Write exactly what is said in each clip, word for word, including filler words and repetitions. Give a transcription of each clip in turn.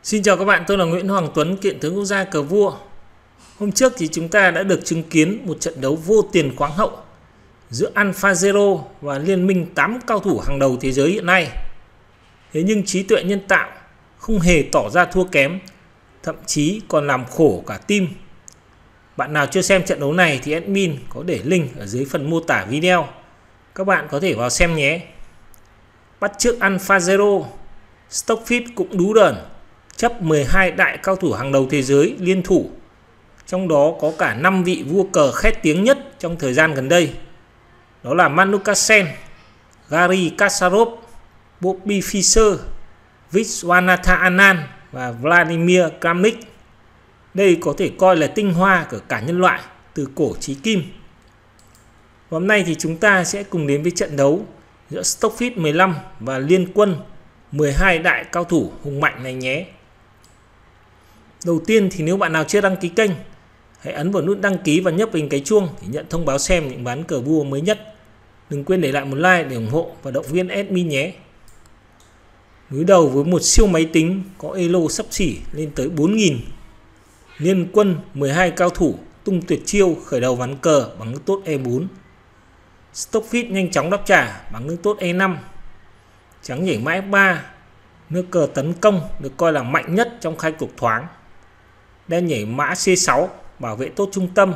Xin chào các bạn, tôi là Nguyễn Hoàng Tuấn, kiện tướng quốc gia cờ vua. Hôm trước thì chúng ta đã được chứng kiến một trận đấu vô tiền khoáng hậu giữa AlphaZero và liên minh tám cao thủ hàng đầu thế giới hiện nay. Thế nhưng trí tuệ nhân tạo không hề tỏ ra thua kém, thậm chí còn làm khổ cả team. Bạn nào chưa xem trận đấu này thì admin có để link ở dưới phần mô tả video. Các bạn có thể vào xem nhé. Bắt chước AlphaZero, Stockfish cũng đú đờn, chấp mười hai đại cao thủ hàng đầu thế giới liên thủ. Trong đó có cả năm vị vua cờ khét tiếng nhất trong thời gian gần đây. Đó là Magnus Carlsen, Garry Kasparov, Bobby Fischer, Viswanathan Anand và Vladimir Kramnik. Đây có thể coi là tinh hoa của cả nhân loại từ cổ chí kim. Hôm nay thì chúng ta sẽ cùng đến với trận đấu giữa Stockfish mười lăm và liên quân mười hai đại cao thủ hùng mạnh này nhé. Đầu tiên thì nếu bạn nào chưa đăng ký kênh, hãy ấn vào nút đăng ký và nhấp hình cái chuông để nhận thông báo xem những ván cờ vua mới nhất. Đừng quên để lại một like để ủng hộ và động viên admin nhé. Đối đầu với một siêu máy tính có elo xấp xỉ lên tới bốn nghìn. Liên quân mười hai cao thủ tung tuyệt chiêu khởi đầu ván cờ bằng nước tốt e bốn. Stockfish nhanh chóng đáp trả bằng nước tốt e năm. Trắng nhảy mã ép ba. Nước cờ tấn công được coi là mạnh nhất trong khai cuộc thoáng. Đen nhảy mã xê sáu bảo vệ tốt trung tâm.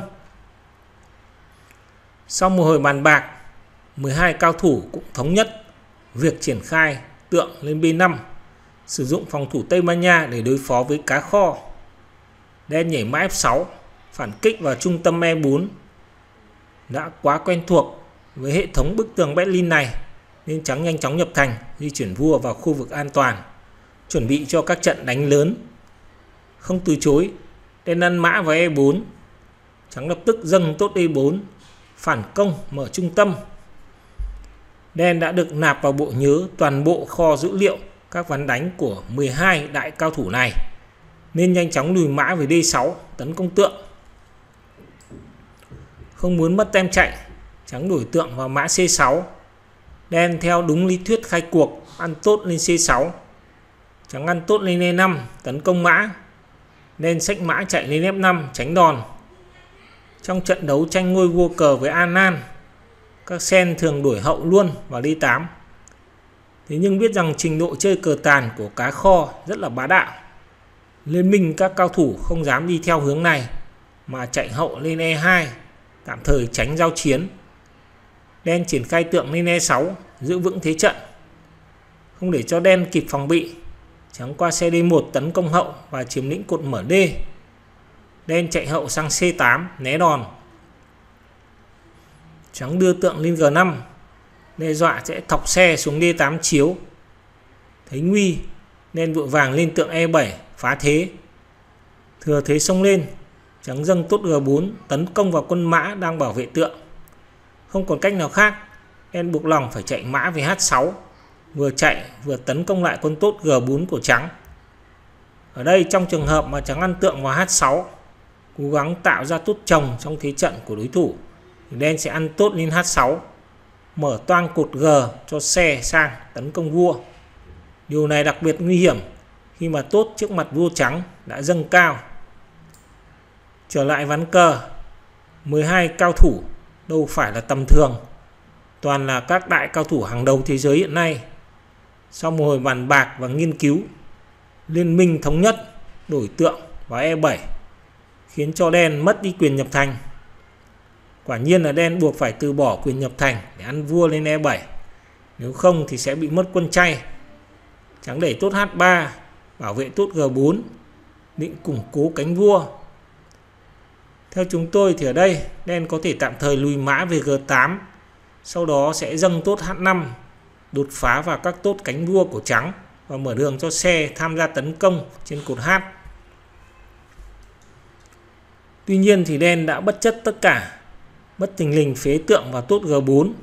Sau một hồi bàn bạc, mười hai cao thủ cũng thống nhất việc triển khai tượng lên bê năm, sử dụng phòng thủ Tây Ban Nha để đối phó với cá kho. Đen nhảy mã ép sáu, phản kích vào trung tâm e bốn. Đã quá quen thuộc với hệ thống bức tường Berlin này nên trắng nhanh chóng nhập thành, di chuyển vua vào khu vực an toàn, chuẩn bị cho các trận đánh lớn. Không từ chối, đen ăn mã vào e bốn. Trắng lập tức dâng tốt e bốn, phản công mở trung tâm. Đen đã được nạp vào bộ nhớ toàn bộ kho dữ liệu các ván đánh của mười hai đại cao thủ này, nên nhanh chóng lùi mã về đê sáu tấn công tượng. Không muốn mất tem chạy, trắng đổi tượng vào mã xê sáu. Đen theo đúng lý thuyết khai cuộc ăn tốt lên xê sáu. Trắng ăn tốt lên e năm tấn công mã. Đen xách mã chạy lên ép năm tránh đòn. Trong trận đấu tranh ngôi vua cờ với Anand, các sen thường đổi hậu luôn vào đê tám. Thế nhưng biết rằng trình độ chơi cờ tàn của cá kho rất là bá đạo. Liên minh các cao thủ không dám đi theo hướng này mà chạy hậu lên e hai, tạm thời tránh giao chiến. Đen triển khai tượng lên e sáu, giữ vững thế trận. Không để cho đen kịp phòng bị, trắng qua xe đê một tấn công hậu và chiếm lĩnh cột mở D. Đen chạy hậu sang xê tám né đòn. Trắng đưa tượng lên giê năm, đe dọa sẽ thọc xe xuống đê tám chiếu. Thấy nguy, đen vội vàng lên tượng e bảy phá thế. Thừa thế xông lên, trắng dâng tốt giê bốn tấn công vào quân mã đang bảo vệ tượng. Không còn cách nào khác, đen buộc lòng phải chạy mã về hát sáu, vừa chạy vừa tấn công lại quân tốt giê bốn của trắng. Ở đây trong trường hợp mà trắng ăn tượng vào hát sáu, cố gắng tạo ra tốt chồng trong thế trận của đối thủ, thì đen sẽ ăn tốt lên hát sáu, mở toang cột G cho xe sang tấn công vua. Điều này đặc biệt nguy hiểm khi mà tốt trước mặt vua trắng đã dâng cao. Trở lại ván cờ, mười hai cao thủ đâu phải là tầm thường, toàn là các đại cao thủ hàng đầu thế giới hiện nay. Sau một hồi bàn bạc và nghiên cứu, liên minh thống nhất đổi tượng vào e bảy, khiến cho đen mất đi quyền nhập thành. Quả nhiên là đen buộc phải từ bỏ quyền nhập thành để ăn vua lên e bảy, nếu không thì sẽ bị mất quân chay. Trắng đẩy tốt hát ba, bảo vệ tốt giê bốn, định củng cố cánh vua. Theo chúng tôi thì ở đây đen có thể tạm thời lùi mã về giê tám, sau đó sẽ dâng tốt hát năm, đột phá vào các tốt cánh vua của trắng và mở đường cho xe tham gia tấn công trên cột H. Tuy nhiên thì đen đã bất chấp tất cả, bất thình lình phế tượng vào tốt giê bốn.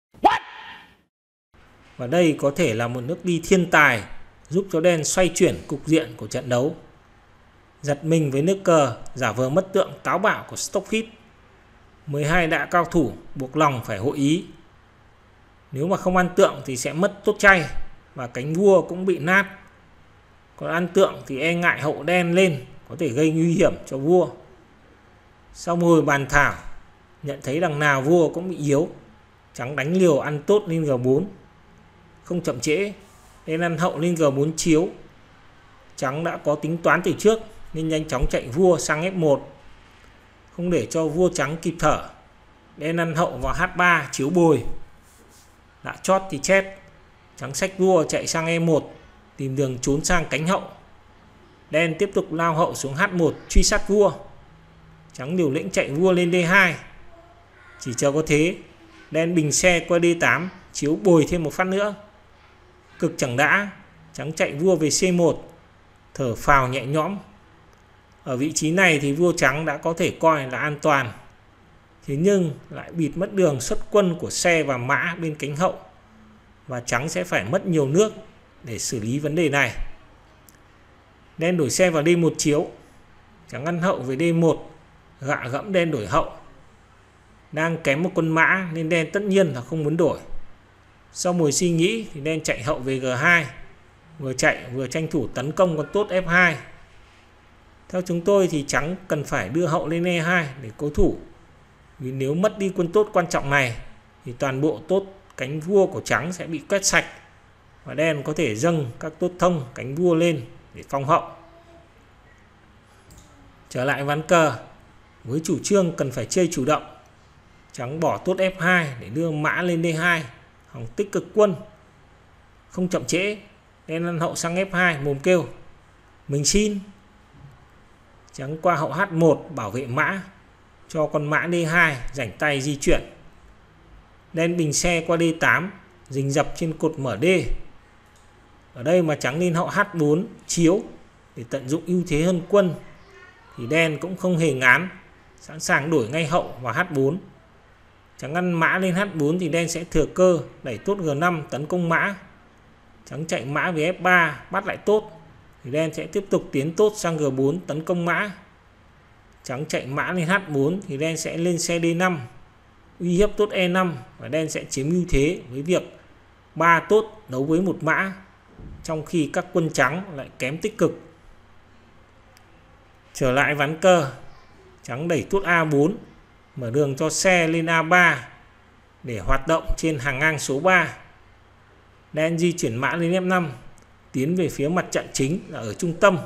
Và đây có thể là một nước đi thiên tài giúp cho đen xoay chuyển cục diện của trận đấu. Giật mình với nước cờ giả vờ mất tượng táo bạo của Stockfish. mười hai đại cao thủ buộc lòng phải hội ý. Nếu mà không ăn tượng thì sẽ mất tốt chay và cánh vua cũng bị nát. Còn ăn tượng thì e ngại hậu đen lên có thể gây nguy hiểm cho vua. Sau một hồi bàn thảo, nhận thấy đằng nào vua cũng bị yếu, trắng đánh liều ăn tốt lên G bốn. Không chậm trễ, đen ăn hậu lên G bốn chiếu. Trắng đã có tính toán từ trước nên nhanh chóng chạy vua sang F một. Không để cho vua trắng kịp thở, đen ăn hậu vào H ba chiếu bồi. Đã chót thì chết, trắng xách vua chạy sang E một, tìm đường trốn sang cánh hậu. Đen tiếp tục lao hậu xuống H một truy sát vua. Trắng liều lĩnh chạy vua lên D hai. Chỉ chờ có thế, đen bình xe qua D tám chiếu bồi thêm một phát nữa. Cực chẳng đã, trắng chạy vua về C một, thở phào nhẹ nhõm. Ở vị trí này thì vua trắng đã có thể coi là an toàn. Thế nhưng lại bịt mất đường xuất quân của xe và mã bên cánh hậu, và trắng sẽ phải mất nhiều nước để xử lý vấn đề này. Đen đổi xe vào D một chiếu. Trắng ăn hậu về D một, gạ gẫm đen đổi hậu. Đang kém một quân mã nên đen tất nhiên là không muốn đổi. Sau một suy nghĩ thì đen chạy hậu về G hai, vừa chạy vừa tranh thủ tấn công con tốt F hai. Theo chúng tôi thì trắng cần phải đưa hậu lên E hai để cố thủ, vì nếu mất đi quân tốt quan trọng này thì toàn bộ tốt cánh vua của trắng sẽ bị quét sạch, và đen có thể dâng các tốt thông cánh vua lên để phong hậu. Trở lại ván cờ, với chủ trương cần phải chơi chủ động, trắng bỏ tốt F hai để đưa mã lên D hai, hòng tích cực quân. Không chậm trễ, đen ăn hậu sang F hai mồm kêu mình xin. Trắng qua hậu H một bảo vệ mã, cho con mã D hai rảnh tay di chuyển. Đen bình xe qua D tám, rình rập trên cột mở D. Ở đây mà trắng lên hậu H bốn chiếu để tận dụng ưu thế hơn quân, thì đen cũng không hề ngán, sẵn sàng đổi ngay hậu vào H bốn. Trắng ăn mã lên H bốn thì đen sẽ thừa cơ đẩy tốt G năm tấn công mã. Trắng chạy mã về F ba bắt lại tốt, thì đen sẽ tiếp tục tiến tốt sang G bốn tấn công mã. Trắng chạy mã lên H bốn thì đen sẽ lên xe D năm, uy hiếp tốt E năm, và đen sẽ chiếm ưu thế với việc ba tốt đấu với một mã, trong khi các quân trắng lại kém tích cực. Trở lại ván cờ, trắng đẩy tốt A bốn, mở đường cho xe lên A ba để hoạt động trên hàng ngang số ba. Đen di chuyển mã lên F năm, tiến về phía mặt trận chính là ở trung tâm.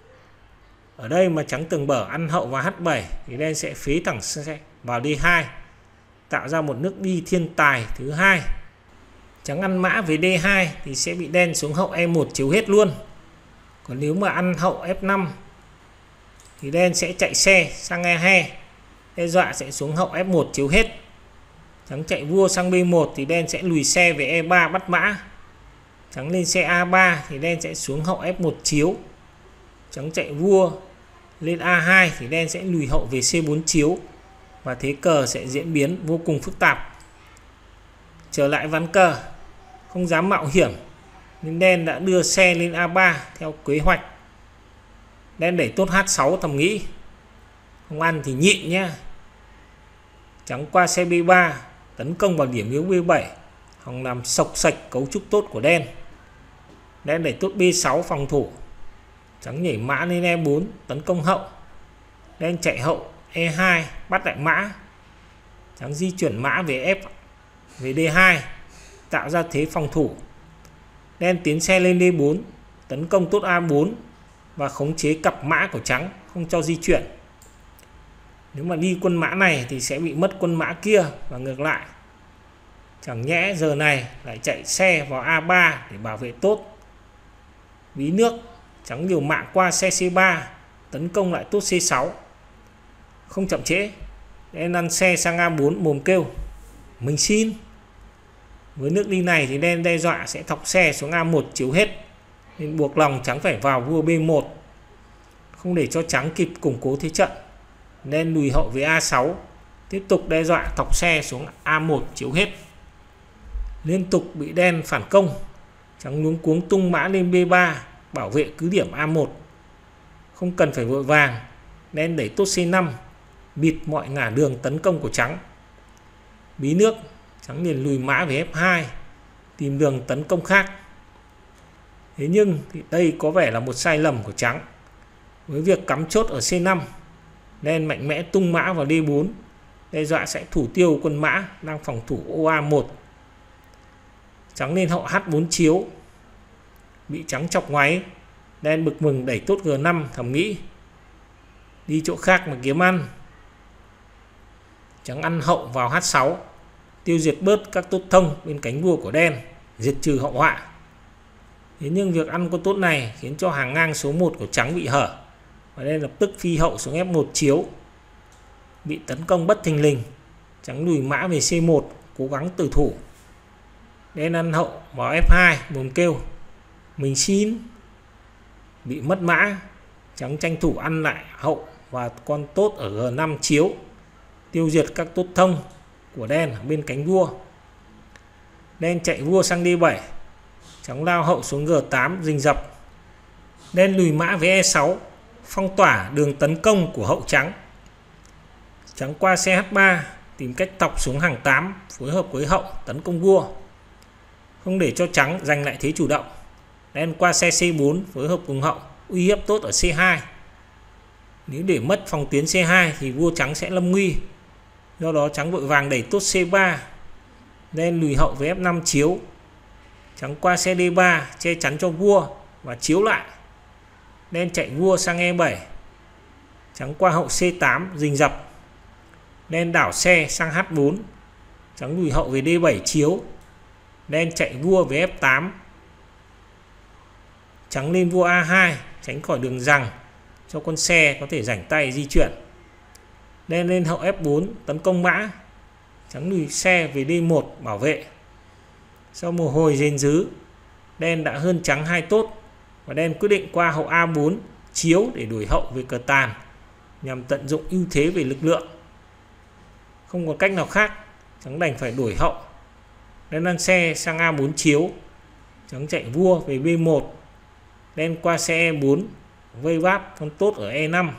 Ở đây mà trắng tường bở ăn hậu vào H bảy thì đen sẽ phế thẳng xe vào D hai, tạo ra một nước đi thiên tài thứ hai. Trắng ăn mã về D hai thì sẽ bị đen xuống hậu E một chiếu hết luôn. Còn nếu mà ăn hậu F năm thì đen sẽ chạy xe sang E hai, đe dọa sẽ xuống hậu F một chiếu hết. Trắng chạy vua sang B một thì đen sẽ lùi xe về E ba bắt mã. Trắng lên xe A ba thì đen sẽ xuống hậu F một chiếu. Trắng chạy vua lên A hai thì đen sẽ lùi hậu về C bốn chiếu, và thế cờ sẽ diễn biến vô cùng phức tạp. Trở lại ván cờ, không dám mạo hiểm nên đen đã đưa xe lên A ba theo kế hoạch. Đen đẩy tốt H sáu thầm nghĩ không ăn thì nhịn nhé. Trắng qua xe B ba tấn công vào điểm yếu B bảy, hòng làm sộc sạch cấu trúc tốt của đen. Đen đẩy tốt B sáu phòng thủ. Trắng nhảy mã lên E bốn tấn công hậu. Đen chạy hậu E hai bắt lại mã. Trắng di chuyển mã về F về D hai, tạo ra thế phòng thủ. Đen tiến xe lên D bốn tấn công tốt A bốn và khống chế cặp mã của trắng, không cho di chuyển. Nếu mà đi quân mã này thì sẽ bị mất quân mã kia và ngược lại. Chẳng nhẽ giờ này lại chạy xe vào A ba để bảo vệ tốt. Ví nước, trắng liều mạng qua xe C ba tấn công lại tốt C sáu. Không chậm trễ, đen ăn xe sang A bốn mồm kêu mình xin. Với nước đi này thì đen đe dọa sẽ thọc xe xuống A một chiếu hết, nên buộc lòng trắng phải vào vua B một. Không để cho trắng kịp củng cố thế trận, đen lùi hậu với A sáu, tiếp tục đe dọa thọc xe xuống A một chiếu hết. Liên tục bị đen phản công, trắng luống cuống tung mã lên B ba bảo vệ cứ điểm A một. Không cần phải vội vàng, đen đẩy tốt C năm bịt mọi ngả đường tấn công của trắng. Bí nước, trắng liền lùi mã về F hai tìm đường tấn công khác. Thế nhưng thì đây có vẻ là một sai lầm của trắng. Với việc cắm chốt ở C năm, đen mạnh mẽ tung mã vào D bốn, đe dọa sẽ thủ tiêu quân mã đang phòng thủ ô A một. Trắng lên hậu H bốn chiếu, bị trắng chọc ngoáy, đen bực mình đẩy tốt G năm, thầm nghĩ đi chỗ khác mà kiếm ăn. Trắng ăn hậu vào H sáu, tiêu diệt bớt các tốt thông bên cánh vua của đen, diệt trừ hậu họa. Thế nhưng việc ăn con tốt này khiến cho hàng ngang số một của trắng bị hở, và đen lập tức phi hậu xuống F một chiếu, bị tấn công bất thình lình. Trắng lùi mã về C một, cố gắng tử thủ. Đen ăn hậu vào F hai, mồm kêu mình xin, bị mất mã. Trắng tranh thủ ăn lại hậu và con tốt ở G năm chiếu, tiêu diệt các tốt thông của đen bên cánh vua. Đen chạy vua sang D bảy, trắng lao hậu xuống G tám rình rập. Đen lùi mã với E sáu, phong tỏa đường tấn công của hậu trắng. Trắng qua C H ba, tìm cách thọc xuống hàng tám, phối hợp với hậu tấn công vua, không để cho trắng giành lại thế chủ động. Đen qua xe C bốn, phối hợp cùng hậu, uy hiếp tốt ở C hai. Nếu để mất phòng tuyến C hai thì vua trắng sẽ lâm nguy. Do đó trắng vội vàng đẩy tốt C ba. Đen lùi hậu với F năm chiếu, trắng qua xe D ba che chắn cho vua và chiếu lại. Đen chạy vua sang E bảy, trắng qua hậu C tám rình rập. Đen đảo xe sang H bốn, trắng lùi hậu về D bảy chiếu. Đen chạy vua với F tám, trắng lên vua A hai tránh khỏi đường giằng cho con xe có thể rảnh tay di chuyển. Đen lên hậu F bốn tấn công mã, trắng lùi xe về D một bảo vệ. Sau một hồi rền rứ, đen đã hơn trắng hai tốt và đen quyết định qua hậu A bốn chiếu để đuổi hậu về cờ tàn nhằm tận dụng ưu thế về lực lượng. Không có cách nào khác, trắng đành phải đuổi hậu. Đen ăn xe sang A bốn chiếu, trắng chạy vua về B một. Đen qua xe E bốn vây váp con tốt ở E năm.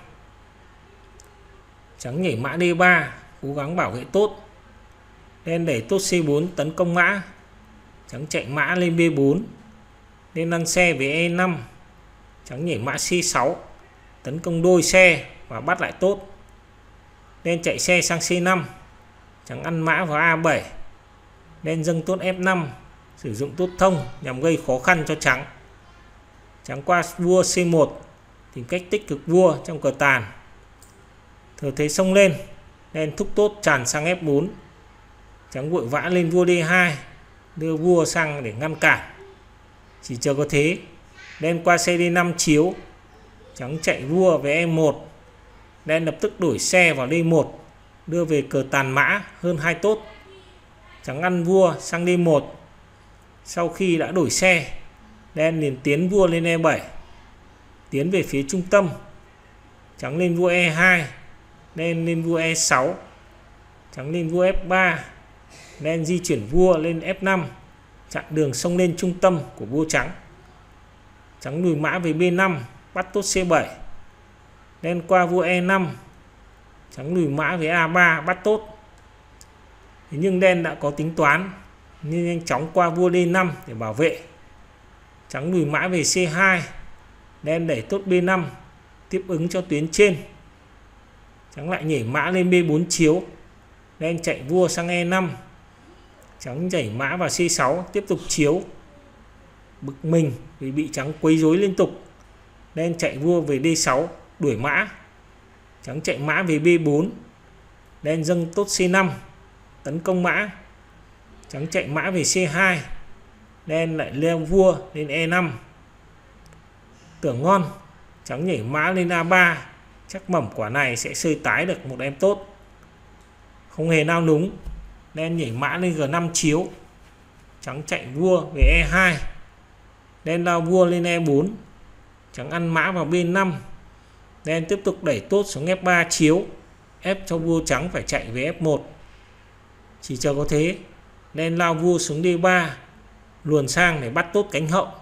Trắng nhảy mã D ba, cố gắng bảo vệ tốt. Đen đẩy tốt C bốn tấn công mã, trắng chạy mã lên B bốn. Đen ăn xe về E năm, trắng nhảy mã C sáu tấn công đôi xe và bắt lại tốt. Đen chạy xe sang C năm, trắng ăn mã vào A bảy. Đen dâng tốt F năm, sử dụng tốt thông nhằm gây khó khăn cho trắng. Trắng qua vua C một, tìm cách tích cực vua trong cờ tàn. Thừa thế xông lên, đen thúc tốt tràn sang F bốn. Trắng vội vã lên vua D hai, đưa vua sang để ngăn cản. Chỉ chờ có thế, đen qua xe D năm chiếu, trắng chạy vua với E một. Đen lập tức đổi xe vào D một, đưa về cờ tàn mã hơn hai tốt. Trắng ăn vua sang D một. Sau khi đã đổi xe, đen liền tiến vua lên E bảy, tiến về phía trung tâm. Trắng lên vua E hai, đen lên vua E sáu, trắng lên vua F ba. Đen di chuyển vua lên F năm, chặn đường xông lên trung tâm của vua trắng. Trắng lùi mã về B năm, bắt tốt C bảy. Đen qua vua E năm, trắng lùi mã về A ba, bắt tốt. Thế nhưng đen đã có tính toán nên nhanh chóng qua vua D năm để bảo vệ. Trắng lùi mã về C hai, đen đẩy tốt B năm, tiếp ứng cho tuyến trên. Trắng lại nhảy mã lên B bốn chiếu, đen chạy vua sang E năm. Trắng nhảy mã vào C sáu, tiếp tục chiếu. Bực mình vì bị trắng quấy rối liên tục, đen chạy vua về D sáu, đuổi mã. Trắng chạy mã về B bốn, đen dâng tốt C năm, tấn công mã. Trắng chạy mã về C hai, đen lại leo vua lên E năm. Tưởng ngon, trắng nhảy mã lên A ba, chắc mẩm quả này sẽ sơi tái được một em tốt. Không hề nao núng, đen nhảy mã lên G năm chiếu, trắng chạy vua về E hai. Đen lao vua lên E bốn, trắng ăn mã vào B năm. Đen tiếp tục đẩy tốt xuống F ba chiếu, ép cho vua trắng phải chạy về F một. Chỉ chờ có thế, đen lao vua xuống D ba, luồn sang để bắt tốt cánh hậu.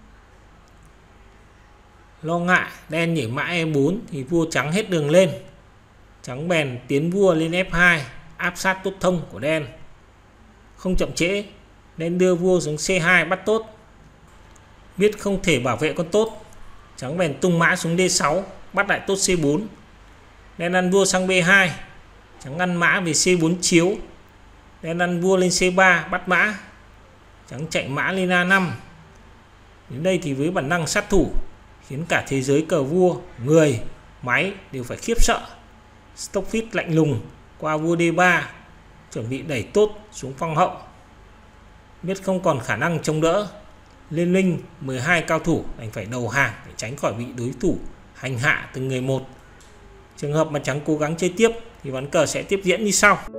Lo ngại đen nhảy mã E bốn thì vua trắng hết đường lên. Trắng bèn tiến vua lên F hai, áp sát tốt thông của đen. Không chậm trễ, đen đưa vua xuống C hai bắt tốt. Biết không thể bảo vệ con tốt, trắng bèn tung mã xuống D sáu, bắt lại tốt C bốn. Đen ăn vua sang B hai, trắng ăn mã về C bốn chiếu. Đen ăn vua lên C ba, bắt mã, trắng chạy mã lên A năm. Đến đây thì với bản năng sát thủ khiến cả thế giới cờ vua, người, máy đều phải khiếp sợ. Stockfish lạnh lùng qua vua D ba, chuẩn bị đẩy tốt xuống phong hậu. Biết không còn khả năng chống đỡ, Liên minh mười hai cao thủ đành phải đầu hàng để tránh khỏi bị đối thủ hành hạ từng người một. Trường hợp mà trắng cố gắng chơi tiếp thì ván cờ sẽ tiếp diễn như sau.